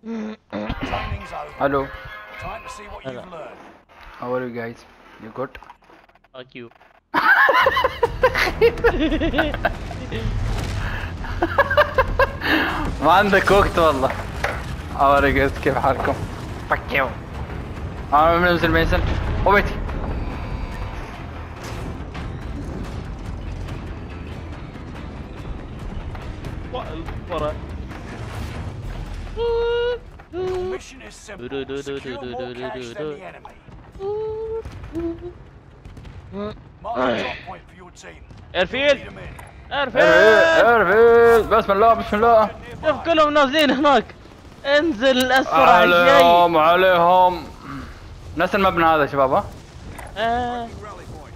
Training's over. Hello. Time to see what Hello. you've learned. How are you guys? You good? Fuck you. ما عندك وقت والله. How are you guys? كيف حالكم؟ Fuck you. أنا بنزل ميسن. وبيتي. ورا. Your mission is simple. Secure more cash than the enemy. Mark the drop point for your team. ايرفيلد Lead 'em in. ايرفيلد ارفل بسم الله بسم الله. شوف كلهم نازلين هناك. انزل اسرع شيء. عليهم عليهم. نفس المبنى هذا شباب ها؟ Rally point.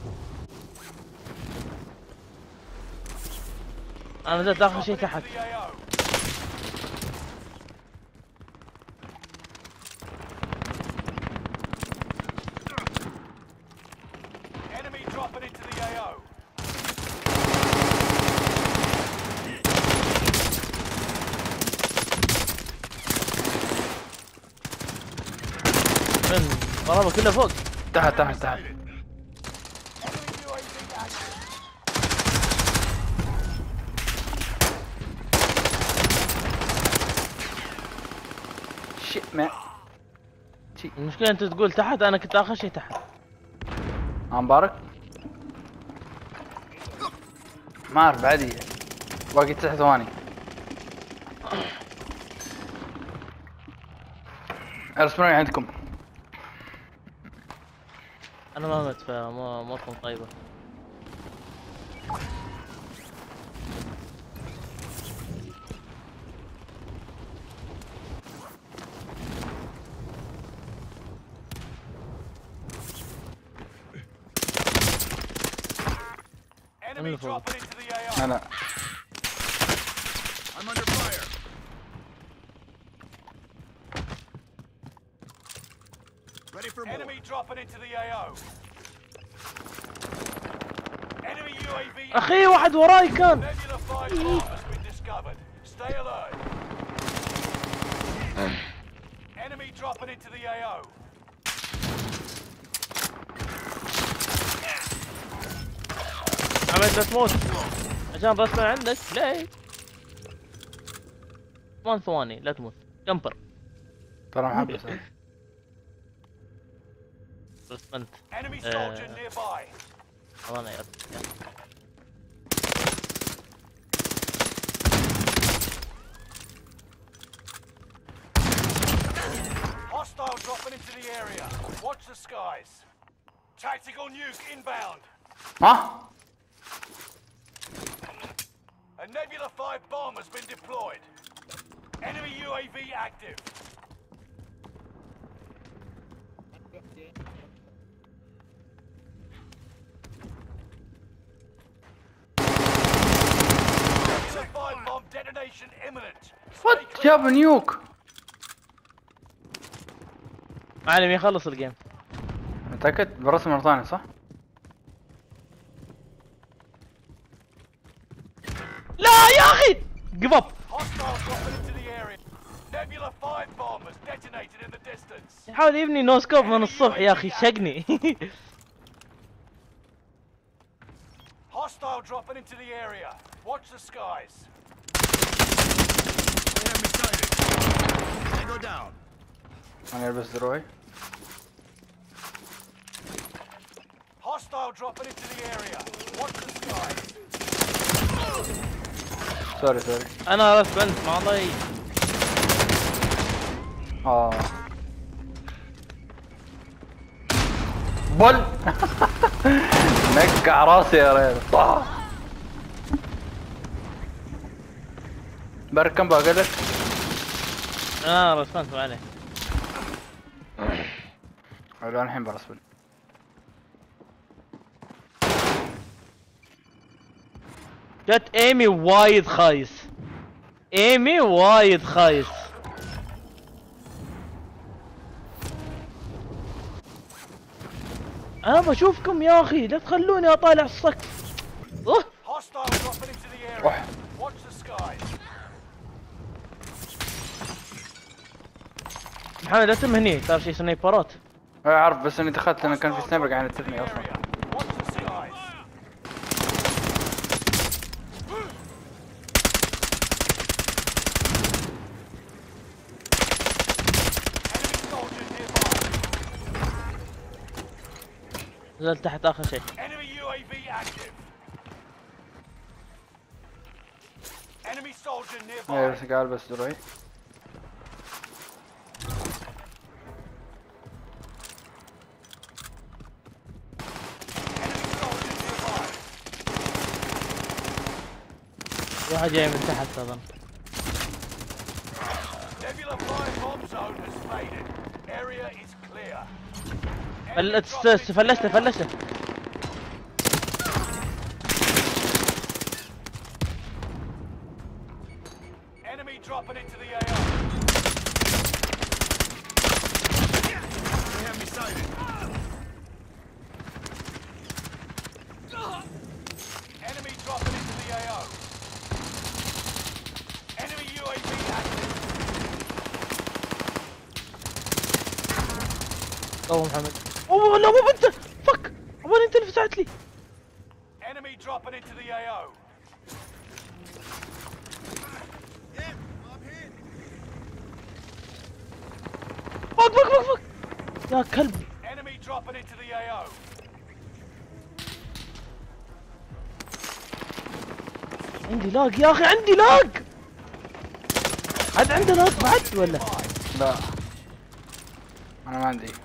انا نزلت اخر شيء تحت. The AO. Enemy dropping into the AO. من ضربه كله فوق. تحت تحت تحت. Enemy UAV active. Shit man. المشكلة انت تقول تحت، انا كنت اخر شيء تحت. مبارك. ما اعرف بعدي. باقي 9 ثواني. ارسلوني عندكم. انا ما مت فموتكم طيبة. Enemy dropping into the AO. لا لا. I'm under fire. Ready for more. Enemy dropping into the AO. Enemy UAV. اخي واحد وراي كان. Nebula 5 bomb has been discovered. Stay alert. Enemy dropping into the AO. عمد لا تموت عشان رسمة عندك. ليه 8 ثواني لا تموت. كمبر ترى محبس. رسمنت. Enemy soldier nearby. انا يا Hostile dropping into the area. Watch the skies. Tactical nuke inbound. ها؟ A Nebula 5 bomb has been deployed. Enemy UAV active. Nebula 5 bomb detonation imminent. Stay وات clear. جاب نيوك. معلم يخلص الجيم. متأكد برسم مرة ثانية صح؟ لا يا اخي give up. Hostile dropping into the area. Nebula 5 bomb has detonated in the distance. يحاول يبني نو سكوب من الصبح يا اخي شقني. Hostile dropping into the area. Watch the skies. Enemy sighted. Tango down. أنا ألبس دروعي. Hostile dropping into the area. Watch the skies. سوري سوري. انا رسمنت ما ضي. بل نقع راسي يا ريال. طاح. بركم باقي لك. انا رسمنت ما عليه. حلو أنا الحين برسبل. جت ايمي وايد خايس. ايمي وايد خايس. انا بشوفكم يا اخي لا تخلوني اطالع السقف. Hostile dropping into the area. Watch the skies. محمد لا تم هني صار شي سنايبرات. اعرف بس اني دخلت لان كان في سنايبر قاعد يتفني اصلا. Watch the skies. Enemy soldier nearby. نزلت تحت اخر شيء. Enemy UAV active. Enemy soldier ايه nearby. بس قاعد بس دروي. Enemy soldier nearby. في واحد جاي من تحت اظن. Nebula 5 bomb zone has faded. Area is clear. فلسته. Enemy dropping into the AO. They have me sighted. Enemy dropping into the AO. Enemy UAV active. تو محمد. اوه لا مو انت. فك. اول انت اللي فزعت لي. Enemy dropping into the AO. Yeah, I'm hit. فك. يا كلب. Enemy dropping into the AO. عندي لاج يا اخي عندي لاج. عاد عنده لاج بعد ولا؟ لا انا ما عندي.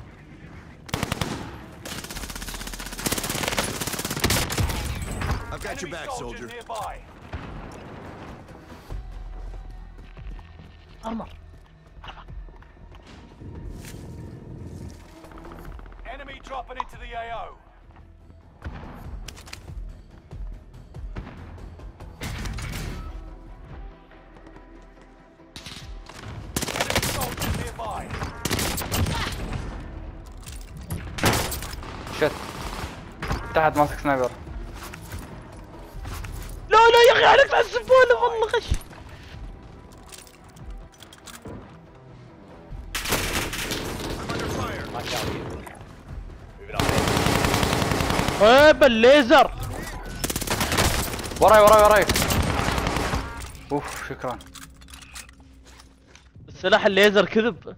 I've got your Enemy back, soldier. nearby. ارمر. Enemy dropping into the AO. Enemy soldier nearby. شت تحت ماسك سنايبر. لا يا اخي عليك على الزباله والله غش. I'm under fire. طيب الليزر. وراي. اوف شكرا. السلاح الليزر كذب.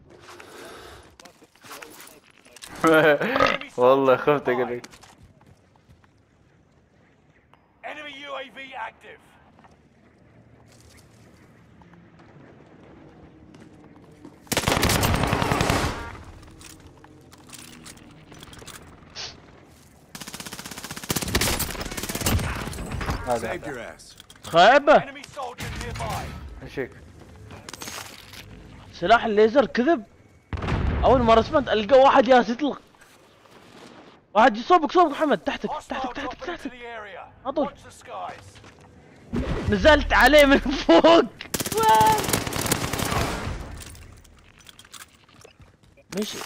والله خفت اقول لك. Enemy UAV active. Saved your ass. خايبه. Enemy soldier nearby. ايشك. سلاح الليزر كذب. اول ما رسمت القى واحد ياس يطلق. واحد صوبك محمد تحتك. Hostile dropping into the area. أطول. Watch the skies. نزلت عليه من فوق. ماشي.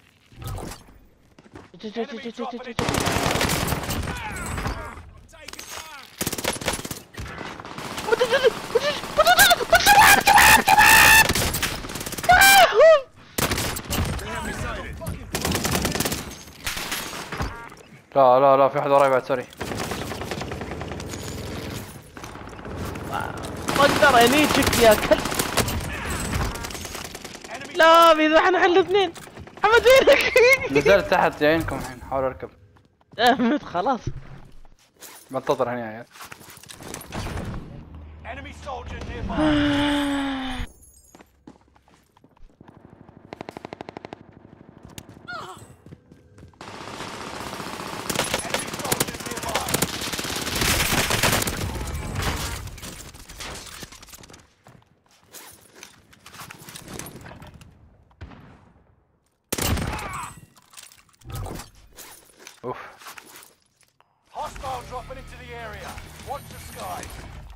Enemy dropping into They have me sighted. لا في واحد وراي بعد سوري. ما اقدر انيجك يا كلب. Enemy لا اذا احنا حل اثنين. محمد وينك؟ نزلت تحت جايينكم الحين حاول اركب. مت خلاص. بنتظر هنا يا عيال. Enemy soldier nearby. Enemy soldier nearby. اوف. Hostile dropping into the area. Watch the skies.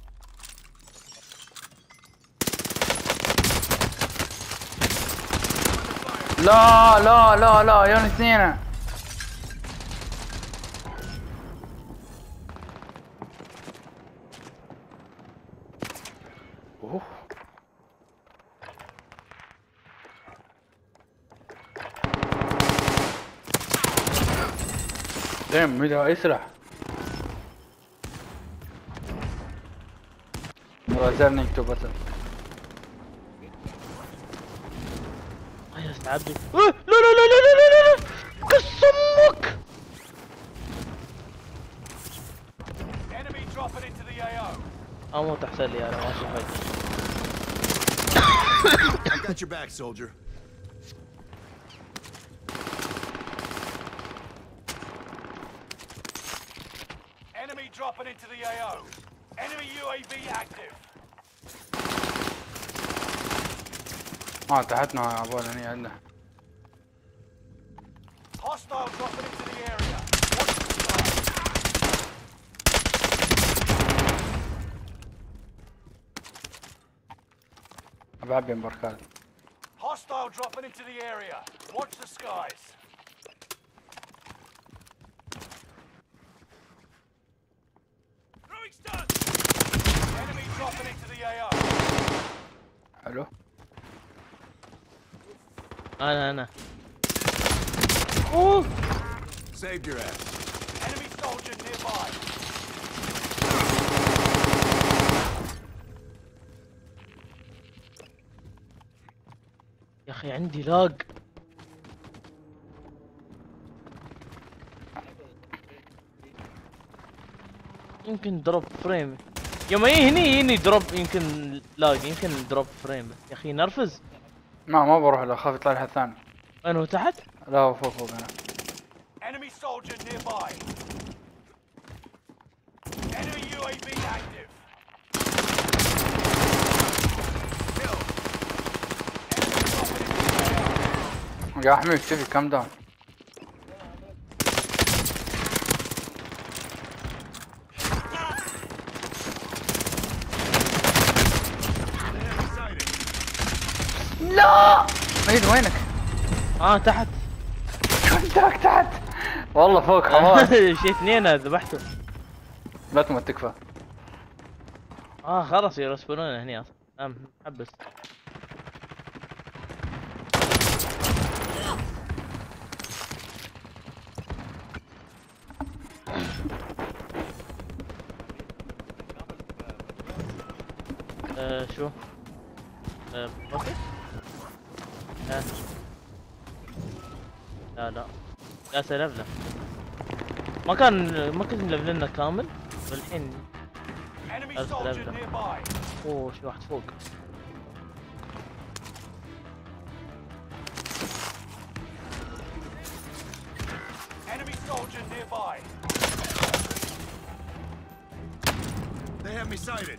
لا يون اثنين. اوه دايم ميدا اي سلاح. والله زالني يكتب بس. يا عبدي لا لا لا لا لا لا لا قسمك. Enemy dropping into the AO. اموت احسن لي انا ماشي فجأة. I got your back, soldier. Enemy dropping into the AO. Enemy UAV active. تحتنا عبال هني عندنا. Hostile dropping into the area. Watch the sky. بعبي مباركات. Hostile dropping into the area. Watch the skies. Throwing stun. Enemy dropping into the AO. حلو. انا اوه Saved your ass. Enemy soldier nearby. يا اخي عندي لاج. يمكن دروب فريم يوم هني دروب، يمكن لاج، يمكن دروب فريم. يا اخي نرفز. ما بروح له، خاف يطلع لي حد ثاني. وين هو تحت؟ لا هو فوق هنا. Enemy soldier nearby. Enemy UAV active. Kill. Enemy dropping into the AO. يا حميد شوفي كم داون. Enemy sighted. لا ميد وينك؟ تحت. كنتك تحت والله فوق خلاص. شي اثنين ذبحته. لا تموت تكفى. خلاص يرسبونون هني اصلا. محبس. شو؟ اوكي. لا لا سلفله. ما كان ملفلنا كامل والحين. Enemy That's soldier level. nearby. اوه في واحد فوق. Enemy soldier nearby. They have me sighted.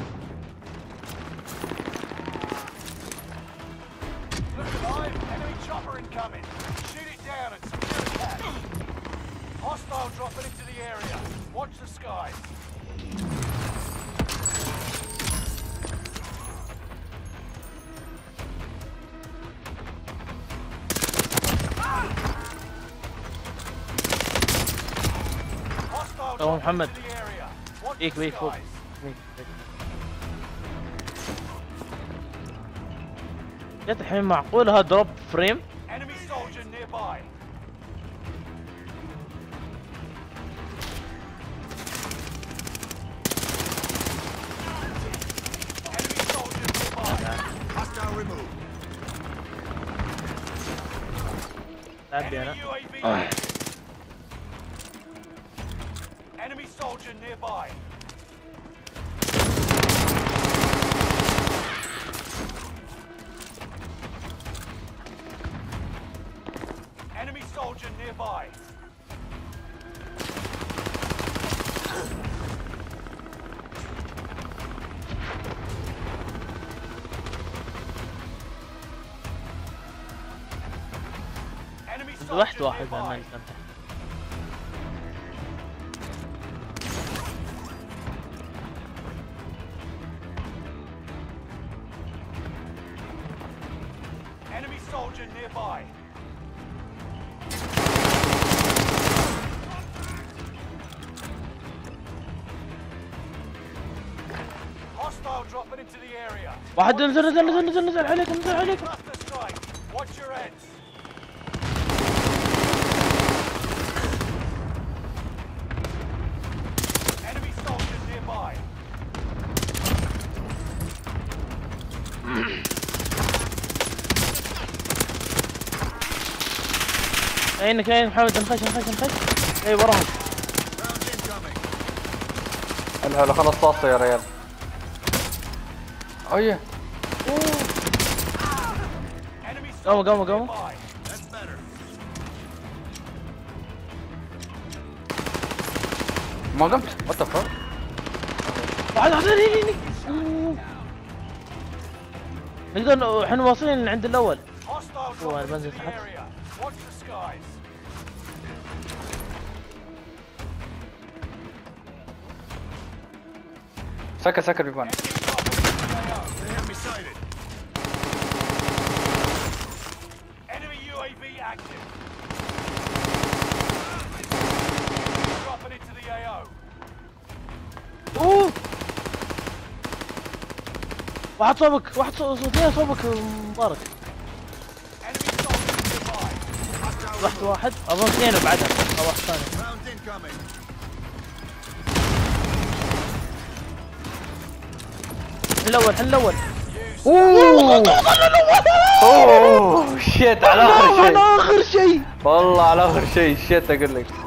Look alive. Enemy chopper incoming. Shoot it down and secure the cache. Hostile dropping into the area. Watch the skies. Hostile Oh, dropping Muhammad. into the area. Watch بيك the بيك فوق. skies. بيك. جت الحين معقول هذا دروب فريم؟ Enemy soldier nearby. Enemy soldier nearby. Hostile removed. تعبي انا. Enemy UAV active. Enemy soldier nearby. Enemy soldier nearby. Enemy ذبحت soldier واحد nearby. من تحت. Enemy soldier nearby. Hostile dropping into the area. واحد نزل عليكم. Cluster strike. Watch your heads. عينك عين محمد، نخش. اي وراهم. Round incoming. هلا خلص صاصة يا ريال. ايه Enemy قاموا. nearby. That's better. ما قمت وات ذا فك. واحد هني. نقدر احنا واصلين عند الاول. Hostile هو dropping بنزل into the تحت. area. Watch the skies. سكر بيبان. Enemy dropping into the AO. They have me sighted. Enemy UAV active. Dropping into the AO. اوه واحد صوبك، واحد صوتين صوبك مبارك. Enemy soldiers nearby. رحت واحد اظن اثنين بعدها او واحد ثاني. Round incoming. الاول اوه شيت على اخر شيء. على اخر شيء. والله على اخر شيء شيت اقول لك.